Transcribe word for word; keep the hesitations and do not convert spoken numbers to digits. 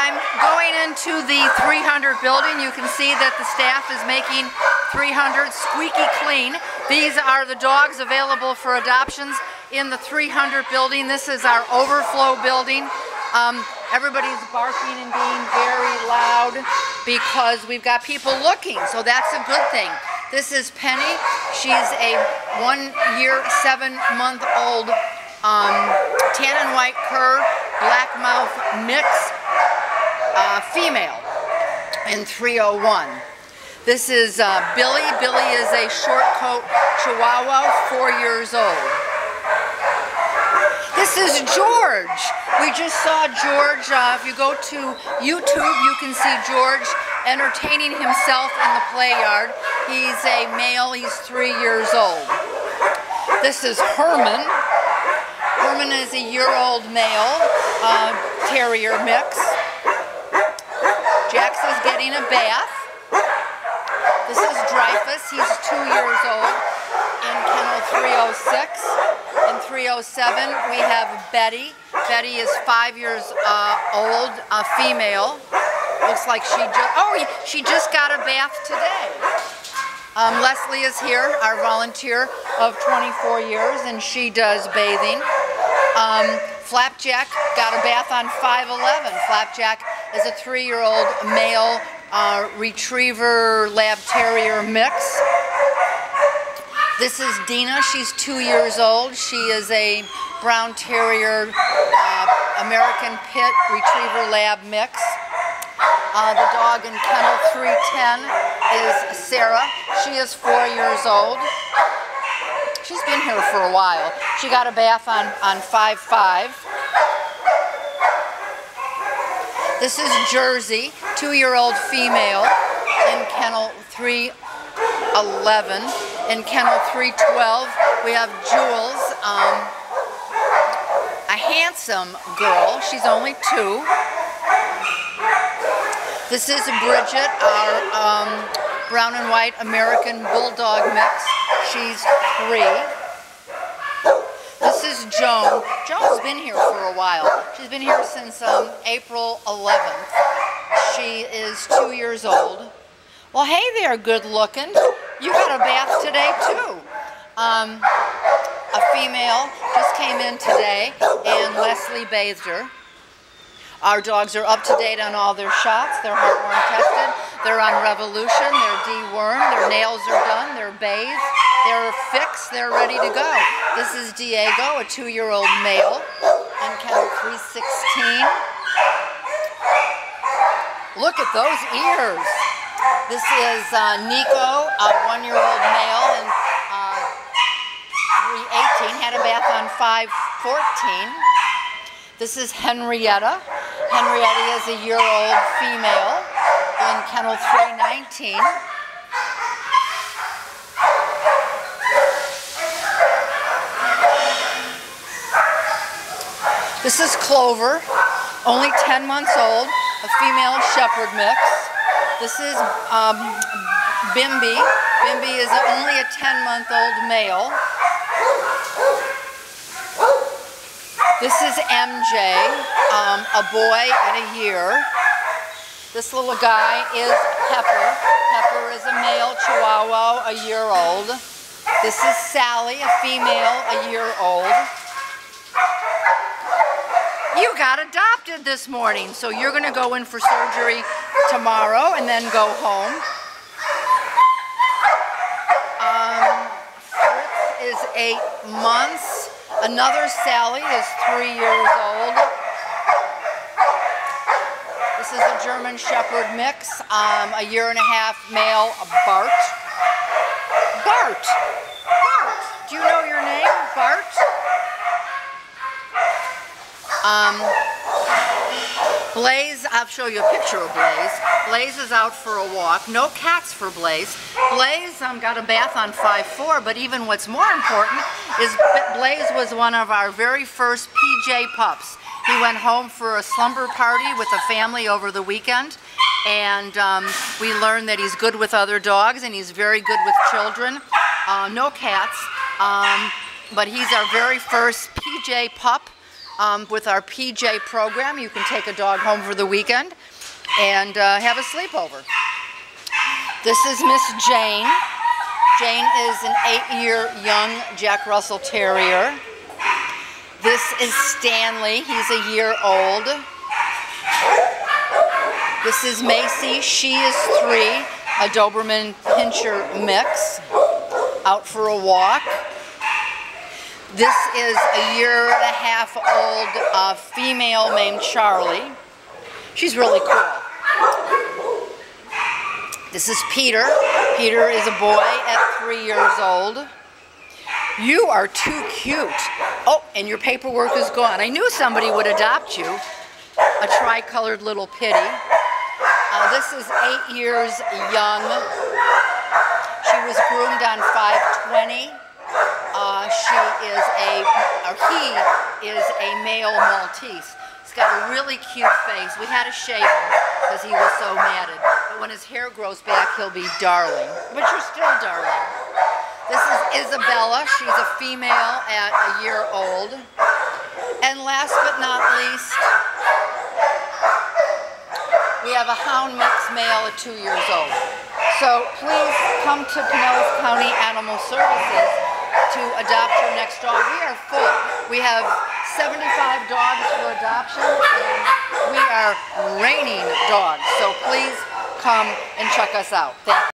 I'm going into the three hundred building. You can see that the staff is making three hundred squeaky clean. These are the dogs available for adoptions in the three hundred building. This is our overflow building. Um, everybody's barking and being very loud because we've got people looking, so that's a good thing. This is Penny. She's a one year, seven month old um, tan and white cur, black mouth mix uh, female in three oh one. This is uh, Billy. Billy is a short coat Chihuahua, four years old. This is George. We just saw George. Uh, if you go to YouTube, you can see George entertaining himself in the play yard. He's a male. He's three years old. This is Herman. Herman is a year-old male uh, terrier mix. Jax is getting a bath. This is Dreyfus. He's two years old in kennel three oh six. In three oh seven, we have Betty. Betty is five years uh, old, a female. Looks like she just, oh, she just got a bath today. Um, Leslie is here, our volunteer of twenty-four years, and she does bathing. Um, Flapjack got a bath on five eleven. Flapjack is a three-year-old male uh, retriever lab terrier mix. This is Dina. She's two years old. She is a brown terrier uh, American Pit retriever lab mix. Uh, the dog in kennel three ten is Sarah. She is four years old. She's been here for a while. She got a bath on, on five five. This is Jersey, two-year-old female in kennel three eleven. In kennel three twelve, we have Jules, um, a handsome girl. She's only two. This is Bridget, our um, brown and white American Bulldog mix. She's three. This is Joan. Joan's been here for a while. She's been here since um, April eleventh. She is two years old. Well, hey there, good looking. You got a bath today too. Um, a female just came in today and Leslie bathed her. Our dogs are up to date on all their shots. They're heartworm tested. They're on Revolution. They're dewormed. Their nails are done. They're bathed. They're fixed. They're ready to go. This is Diego, a two-year-old male in kennel three sixteen. Look at those ears. This is uh, Nico, a one-year-old male in uh, three eighteen. Had a bath on five fourteen. This is Henrietta. Henrietta is a year-old female in kennel three nineteen. This is Clover, only ten months old, a female shepherd mix. This is um, Bimby. Bimby is only a ten month old male. This is M J, um, a boy and a year. This little guy is Pepper. Pepper is a male Chihuahua, a year old. This is Sally, a female, a year old. You got adopted this morning, so you're going to go in for surgery tomorrow and then go home. Um, Fritz is eight months. Another Sally is three years old. This is a German Shepherd mix, um, a year and a half male, Bart. Bart! Bart! Do you know your name, Bart? Um, Blaze, I'll show you a picture of Blaze. Blaze is out for a walk. No cats for Blaze. Blaze um, got a bath on five four, but even what's more important is Blaze was one of our very first P J pups. He went home for a slumber party with a family over the weekend, and um, we learned that he's good with other dogs and he's very good with children. Uh, no cats, um, but he's our very first P J pup. um, with our P J program. You can take a dog home for the weekend and uh, have a sleepover. This is Miss Jane. Jane is an eight-year young Jack Russell Terrier. This is Stanley. He's a year old. This is Macy. She is three, a Doberman Pinscher mix, out for a walk. This is a year and a half old uh, female named Charlie. She's really cool. This is Peter. Peter is a boy at three years old. You are too cute. Oh, and your paperwork is gone. I knew somebody would adopt you. A tricolored little pitty. Uh, this is eight years young. She was groomed on five twenty. Uh, she is a, or he is a male Maltese. He's got a really cute face. We had to shave him because he was so matted. But when his hair grows back, he'll be darling. But you're still darling. This is Isabella. She's a female at a year old. And last but not least, we have a hound mix male at two years old. So please come to Pinellas County Animal Services to adopt your next dog. We are full. We have seventy-five dogs for adoption, and we are raining dogs. So please come and check us out. Thank you.